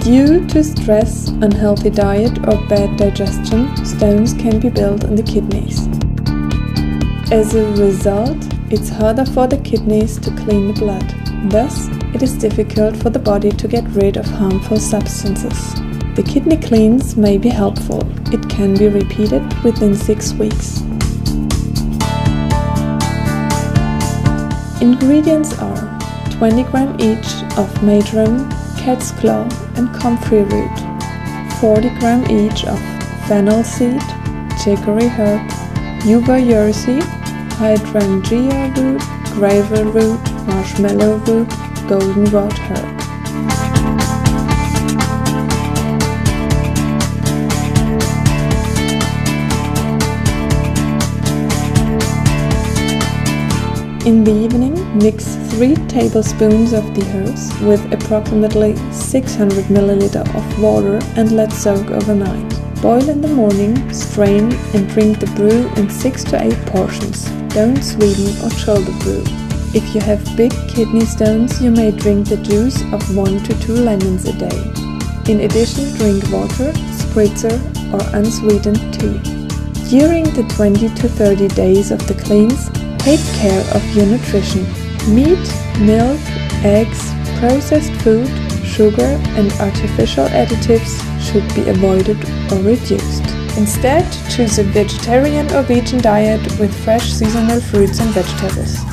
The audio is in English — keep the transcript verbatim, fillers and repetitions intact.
Due to stress, unhealthy diet or bad digestion, stones can be built in the kidneys. As a result, it's harder for the kidneys to clean the blood. Thus, it is difficult for the body to get rid of harmful substances. The kidney cleanse may be helpful. It can be repeated within six weeks. Ingredients are twenty grams each of marjoram, cat's claw and comfrey root, forty grams each of fennel seed, chicory herb, yuba ursi, hydrangea root, gravel root, marshmallow root, goldenrod herb. In the evening, mix three tablespoons of the herbs with approximately six hundred milliliters of water and let soak overnight. Boil in the morning, strain and drink the brew in six to eight portions. Don't sweeten or chill the brew. If you have big kidney stones, you may drink the juice of one to two lemons a day. In addition, drink water, spritzer or unsweetened tea. During the twenty to thirty days of the cleanse, take care of your nutrition. Meat, milk, eggs, processed food, sugar and artificial additives should be avoided or reduced. Instead, choose a vegetarian or vegan diet with fresh seasonal fruits and vegetables.